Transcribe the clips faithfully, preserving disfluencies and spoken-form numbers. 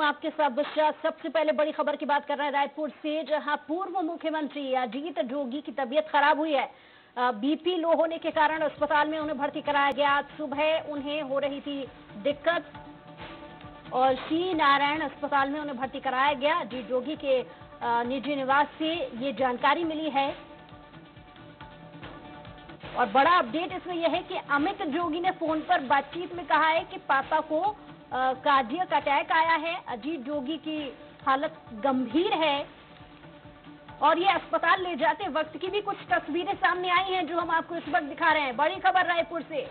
आपके साथ बच्चा सबसे पहले बड़ी खबर की बात कर रहे हैं रायपुर से, जहां पूर्व मुख्यमंत्री अजीत जोगी की तबीयत खराब हुई है। बीपी लो होने के कारण अस्पताल में उन्हें भर्ती कराया गया। आज सुबह उन्हें हो रही थी दिक्कत और श्री नारायण अस्पताल में उन्हें भर्ती कराया गया। अजीत जोगी के निजी निवास से ये जानकारी मिली है। और बड़ा अपडेट इसमें यह है कि अमित जोगी ने फोन पर बातचीत में कहा है कि पापा को कार्डियक अटैक आया है। अजीत जोगी की हालत गंभीर है और ये अस्पताल ले जाते वक्त की भी कुछ तस्वीरें सामने आई हैं जो हम आपको इस वक्त दिखा रहे हैं। बड़ी खबर रायपुर से।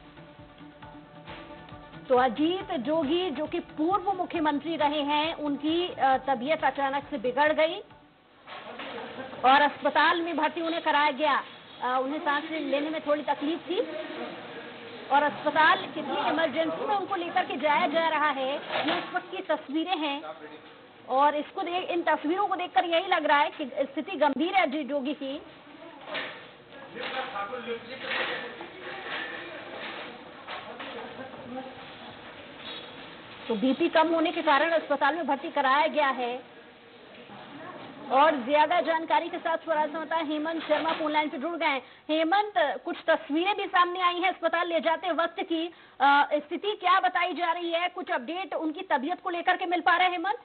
तो अजीत जोगी जो कि पूर्व मुख्यमंत्री रहे हैं, उनकी तबीयत अचानक से बिगड़ गई और अस्पताल में भर्ती उन्हें कराया गया। उन्हें सांस लेने में थोड़ी तकलीफ थी और अस्पताल किसी इमरजेंसी में उनको लेकर के जाया जा रहा है। ये इस वक्त की तस्वीरें हैं और इसको देख इन तस्वीरों को देखकर यही लग रहा है कि स्थिति गंभीर है अजीत जोगी की। तो बीपी कम होने के कारण अस्पताल में भर्ती कराया गया है। और ज्यादा जानकारी के साथ स्वराज समाचार हेमंत शर्मा फोन लाइन पे जुड़ गए हैं। हेमंत, कुछ तस्वीरें भी सामने आई हैं अस्पताल ले जाते वक्त की, स्थिति क्या बताई जा रही है? कुछ अपडेट उनकी तबीयत को लेकर के मिल पा रहे हैं हेमंत?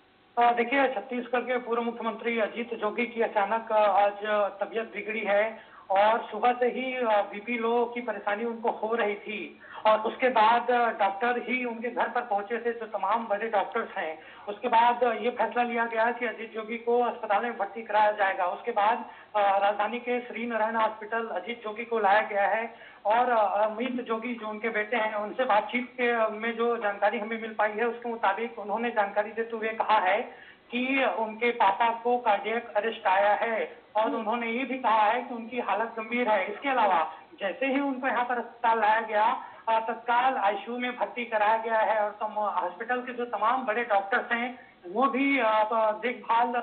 देखिए, छत्तीसगढ़ के पूर्व मुख्यमंत्री अजीत जोगी की अचानक आज तबीयत बिगड़ी है और सुबह से ही बीपी लो की परेशानी उनको हो रही थी और उसके बाद डॉक्टर ही उनके घर पर पहुंचे थे, जो तमाम बड़े डॉक्टर्स हैं। उसके बाद ये फैसला लिया गया कि अजीत जोगी को अस्पताल में भर्ती कराया जाएगा। उसके बाद राजधानी के श्री नारायण हॉस्पिटल अजीत जोगी को लाया गया है और अमित जोगी जो उनके बेटे हैं, उनसे बातचीत के में जो जानकारी हमें मिल पाई है उसके मुताबिक उन्होंने जानकारी देते हुए कहा है कि उनके पापा को कार्डियक अरेस्ट आया है और उन्होंने ये भी कहा है कि उनकी हालत गंभीर है। इसके अलावा जैसे ही उनको यहाँ पर अस्पताल लाया गया, तत्काल आईसीयू में भर्ती कराया गया है और हॉस्पिटल के जो तमाम बड़े डॉक्टर्स हैं वो भी देखभाल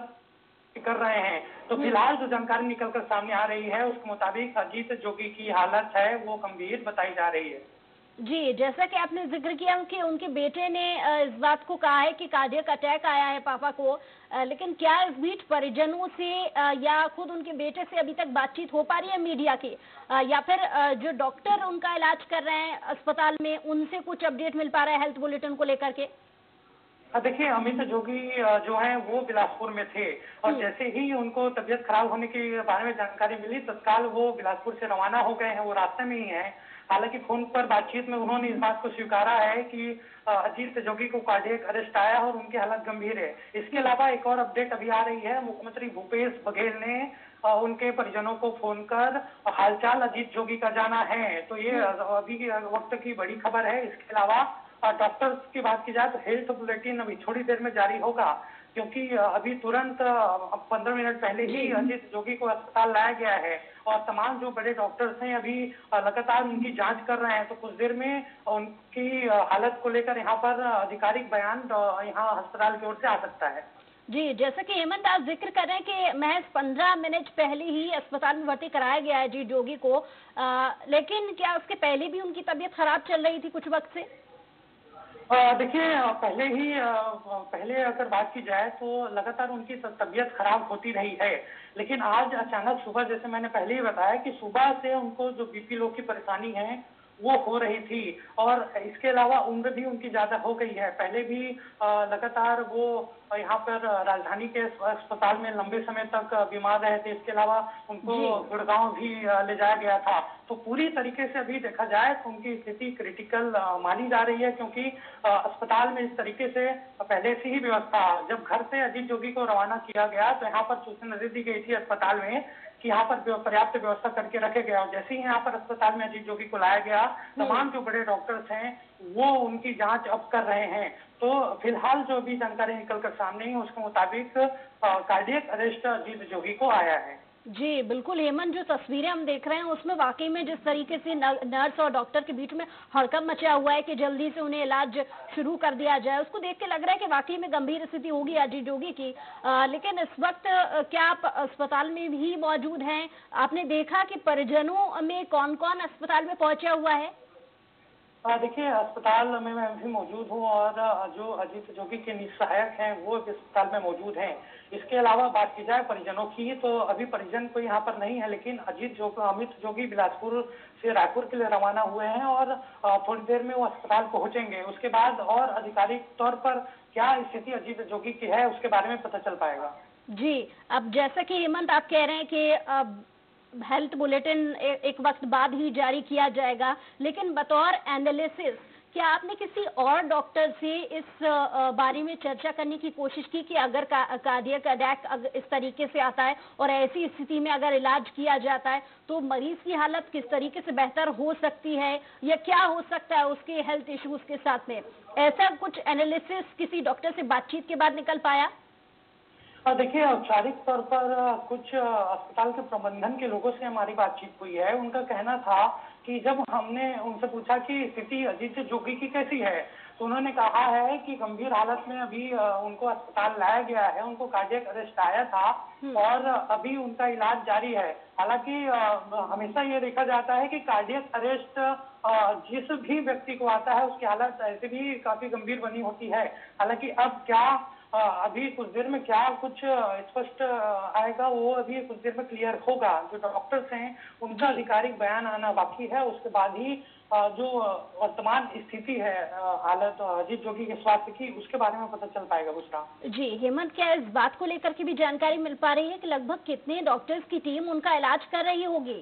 कर रहे हैं। तो फिलहाल जो जानकारी निकलकर सामने आ रही है उसके मुताबिक अजीत जोगी की हालत है वो गंभीर बताई जा रही है। जी, जैसा कि आपने जिक्र किया कि उनके बेटे ने इस बात को कहा है कि कार्डियक अटैक आया है पापा को, लेकिन क्या इस बीच परिजनों से या खुद उनके बेटे से अभी तक बातचीत हो पा रही है मीडिया की, या फिर जो डॉक्टर उनका इलाज कर रहे हैं अस्पताल में उनसे कुछ अपडेट मिल पा रहा है हेल्थ बुलेटिन को लेकर के? देखिए, अमित जोगी जो है वो बिलासपुर में थे और जैसे ही उनको तबीयत खराब होने के बारे में जानकारी मिली तत्काल वो बिलासपुर से रवाना हो गए हैं। वो रास्ते में ही हैं। हालांकि फोन पर बातचीत में उन्होंने इस बात को स्वीकारा है कि अजीत जोगी को कार्डियक अरेस्ट आया और उनकी हालत गंभीर है। इसके अलावा एक और अपडेट अभी आ रही है। मुख्यमंत्री भूपेश बघेल ने उनके परिजनों को फोन कर हालचाल अजीत जोगी का जाना है। तो ये अभी वक्त की बड़ी खबर है। इसके अलावा डॉक्टर्स की बात की जाए तो हेल्थ बुलेटिन अभी थोड़ी देर में जारी होगा, क्योंकि अभी तुरंत पंद्रह मिनट पहले ही अजीत जोगी को अस्पताल लाया गया है और तमाम जो बड़े डॉक्टर्स हैं अभी लगातार उनकी जांच कर रहे हैं। तो कुछ देर में उनकी हालत को लेकर यहाँ पर आधिकारिक बयान यहाँ अस्पताल की ओर से आ सकता है। जी, जैसा कि हेमंत आप जिक्र कर रहे हैं कि महज पंद्रह मिनट पहले ही अस्पताल में भर्ती कराया गया है अजीत जोगी को, आ, लेकिन क्या उसके पहले भी उनकी तबीयत खराब चल रही थी कुछ वक्त से? देखिए, पहले ही पहले अगर बात की जाए तो लगातार उनकी तबीयत खराब होती रही है, लेकिन आज अचानक सुबह, जैसे मैंने पहले ही बताया कि सुबह से उनको जो बीपी लो की परेशानी है वो हो रही थी और इसके अलावा उम्र भी उनकी ज्यादा हो गई है। पहले भी लगातार वो यहाँ पर राजधानी के अस्पताल में लंबे समय तक बीमार रहे थे। इसके अलावा उनको गुड़गांव भी ले जाया गया था। तो पूरी तरीके से अभी देखा जाए तो उनकी स्थिति क्रिटिकल मानी जा रही है, क्योंकि अस्पताल में इस तरीके से पहले से ही व्यवस्था, जब घर से अजीत जोगी को रवाना किया गया तो यहाँ पर सूचना दे दी गई थी अस्पताल में कि यहाँ पर पर्याप्त व्यवस्था करके रखे गया और जैसे ही यहाँ पर अस्पताल में अजीत जोगी को लाया गया, तमाम जो बड़े डॉक्टर्स हैं वो उनकी जांच अब कर रहे हैं। तो फिलहाल जो भी जानकारी निकलकर सामने है उसके मुताबिक कार्डियक अरेस्ट अजीत जोगी को आया है। जी बिल्कुल हेमंत, जो तस्वीरें हम देख रहे हैं उसमें वाकई में जिस तरीके से नर्स और डॉक्टर के बीच में हड़कंप मचा हुआ है कि जल्दी से उन्हें इलाज शुरू कर दिया जाए, उसको देख के लग रहा है कि वाकई में गंभीर स्थिति होगी अजीत जोगी की। आ, लेकिन इस वक्त क्या आप अस्पताल में भी मौजूद हैं? आपने देखा कि परिजनों में कौन कौन अस्पताल में पहुंचा हुआ है? अ, देखिए, अस्पताल में मैं भी मौजूद हूँ और अ, जो अजीत जोगी के निसहायक हैं वो भी अस्पताल में मौजूद हैं। इसके अलावा बात की जाए परिजनों की, तो अभी परिजन कोई यहाँ पर नहीं है, लेकिन अजीत जो अमित जोगी बिलासपुर से रायपुर के लिए रवाना हुए हैं और अ, थोड़ी देर में वो अस्पताल पहुंचेंगे। उसके बाद और आधिकारिक तौर पर क्या स्थिति अजीत जोगी की है उसके बारे में पता चल पाएगा। जी, अब जैसा कि हेमंत आप कह रहे हैं कि अब हेल्थ बुलेटिन ए, एक वक्त बाद ही जारी किया जाएगा, लेकिन बतौर एनालिसिस क्या आपने किसी और डॉक्टर से इस अ, बारे में चर्चा करने की कोशिश की कि अगर का, कार्डियक अटैक इस तरीके से आता है और ऐसी स्थिति में अगर इलाज किया जाता है तो मरीज की हालत किस तरीके से बेहतर हो सकती है या क्या हो सकता है उसके हेल्थ इश्यूज के साथ में, ऐसा कुछ एनालिसिस किसी डॉक्टर से बातचीत के बाद निकल पाया? और देखिए, औपचारिक तौर पर अ, कुछ अ, अस्पताल के प्रबंधन के लोगों से हमारी बातचीत हुई है। उनका कहना था कि जब हमने उनसे पूछा कि स्थिति अजीत जोगी की कैसी है, तो उन्होंने कहा है कि गंभीर हालत में अभी अ, उनको अस्पताल लाया गया है। उनको कार्डियक अरेस्ट आया था और अभी उनका इलाज जारी है। हालांकि अ, हमेशा ये देखा जाता है कि कार्डियक अरेस्ट अ, जिस भी व्यक्ति को आता है उसकी हालत ऐसे भी काफी गंभीर बनी होती है। हालांकि अब क्या अ, अभी कुछ देर में क्या कुछ अ, स्पष्ट अ, आएगा, वो अभी कुछ देर में क्लियर होगा। जो डॉक्टर्स हैं उनका आधिकारिक बयान आना बाकी है। उसके बाद ही अ, जो अ, वर्तमान स्थिति है अ, हालत अ, अजीत जोगी के स्वास्थ्य की, उसके बारे में पता चल पाएगा बुशरा। जी हेमंत, क्या इस बात को लेकर के भी जानकारी मिल पा रही है कि लगभग कितने डॉक्टर्स की टीम उनका इलाज कर रही होगी?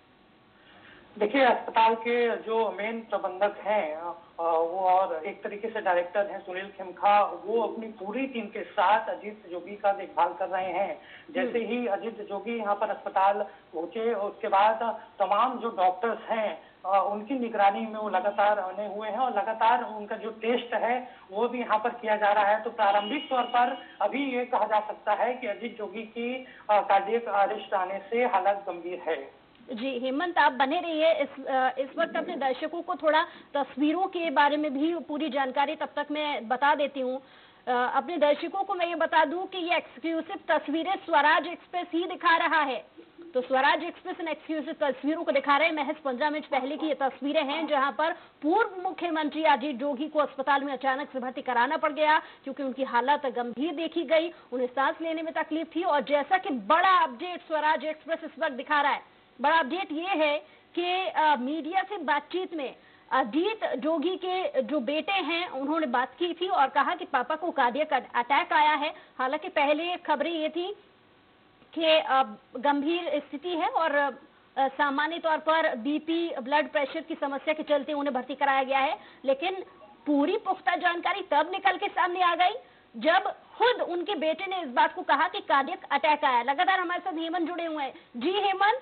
देखिए, अस्पताल के जो मेन प्रबंधक हैं अ, वो और एक तरीके से डायरेक्टर हैं सुनील खेमका, वो अपनी पूरी टीम के साथ अजीत जोगी का देखभाल कर रहे हैं। जैसे ही अजीत जोगी यहाँ पर अस्पताल पहुंचे उसके बाद तमाम जो डॉक्टर्स हैं अ, उनकी निगरानी में वो लगातार बने हुए हैं और लगातार उनका जो टेस्ट है वो भी यहाँ पर किया जा रहा है। तो प्रारंभिक तौर पर अभी ये कहा जा सकता है कि अजीत जोगी की कार्डियक अरेस्ट आने से हालत गंभीर है। जी हेमंत, आप बने रहिए। इस इस वक्त अपने दर्शकों को थोड़ा तस्वीरों के बारे में भी पूरी जानकारी तब तक मैं बता देती हूँ। अपने दर्शकों को मैं ये बता दूं कि ये एक्सक्लूसिव तस्वीरें स्वराज एक्सप्रेस ही दिखा रहा है। तो स्वराज एक्सप्रेस इन एक्सक्लूसिव तस्वीरों को दिखा रहे हैं। महज पंद्रह मिनट पहले की ये तस्वीरें हैं जहां पर पूर्व मुख्यमंत्री अजीत जोगी को अस्पताल में अचानक से भर्ती कराना पड़ गया क्योंकि उनकी हालत गंभीर देखी गई, उन्हें सांस लेने में तकलीफ थी। और जैसा कि बड़ा अपडेट स्वराज एक्सप्रेस इस वक्त दिखा रहा है, बड़ा अपडेट ये है कि मीडिया से बातचीत में अजीत जोगी के जो बेटे हैं उन्होंने बात की थी और कहा कि पापा को कार्डियक अटैक आया है। हालांकि पहले खबरें ये थी कि गंभीर स्थिति है और सामान्य तौर पर बीपी ब्लड प्रेशर की समस्या के चलते उन्हें भर्ती कराया गया है, लेकिन पूरी पुख्ता जानकारी तब निकल के सामने आ गई जब खुद उनके बेटे ने इस बात को कहा कि कार्डियक अटैक आया। लगातार हमारे साथ हेमंत जुड़े हुए हैं। जी हेमंत।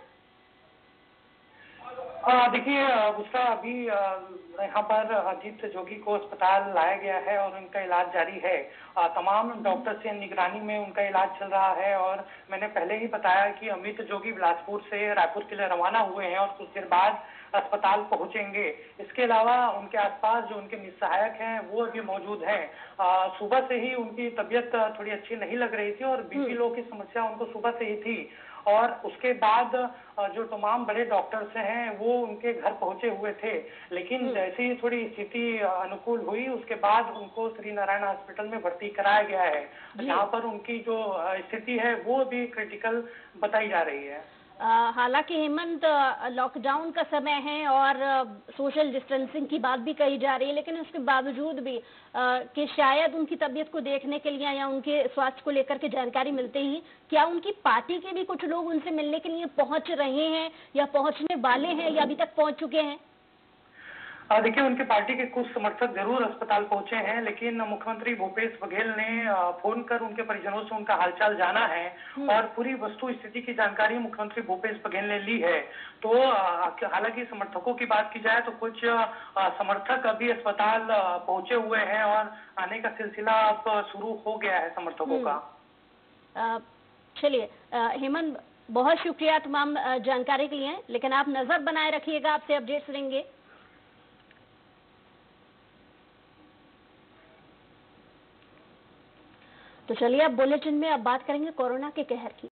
देखिए, उसका अभी यहाँ पर अजीत जोगी को अस्पताल लाया गया है और उनका इलाज जारी है। आ, तमाम डॉक्टर से निगरानी में उनका इलाज चल रहा है और मैंने पहले ही बताया कि अमित जोगी बिलासपुर से रायपुर के लिए रवाना हुए हैं और कुछ देर बाद अस्पताल पहुंचेंगे। इसके अलावा उनके आसपास जो उनके निसहायक हैं वो भी मौजूद हैं। आ, सुबह से ही उनकी तबीयत थोड़ी अच्छी नहीं लग रही थी और बीपी लो की समस्या उनको सुबह से ही थी। और उसके बाद जो तमाम बड़े डॉक्टर्स हैं वो उनके घर पहुंचे हुए थे, लेकिन जैसे ही थोड़ी स्थिति अनुकूल हुई उसके बाद उनको श्री नारायण हॉस्पिटल में भर्ती कराया गया है, जहां पर उनकी जो स्थिति है वो भी क्रिटिकल बताई जा रही है। हालांकि हेमंत, लॉकडाउन का समय है और सोशल डिस्टेंसिंग की बात भी कही जा रही है, लेकिन उसके बावजूद भी आ, कि शायद उनकी तबीयत को देखने के लिए या उनके स्वास्थ्य को लेकर के जानकारी मिलते ही क्या उनकी पार्टी के भी कुछ लोग उनसे मिलने के लिए पहुंच रहे हैं या पहुंचने वाले हैं या अभी तक पहुंच चुके हैं? देखिए, उनके पार्टी के कुछ समर्थक जरूर अस्पताल पहुंचे हैं, लेकिन मुख्यमंत्री भूपेश बघेल ने फोन कर उनके परिजनों से उनका हालचाल जाना है और पूरी वस्तु स्थिति की जानकारी मुख्यमंत्री भूपेश बघेल ने ली है। तो हालांकि समर्थकों की बात की जाए तो कुछ समर्थक अभी अस्पताल पहुंचे हुए हैं और आने का सिलसिला अब शुरू हो गया है समर्थकों का। चलिए हेमंत, बहुत शुक्रिया तमाम जानकारी के लिए, लेकिन आप नजर बनाए रखिएगा, आपसे अपडेट्स लेंगे। तो चलिए अब बुलेटिन में अब बात करेंगे कोरोना के कहर की।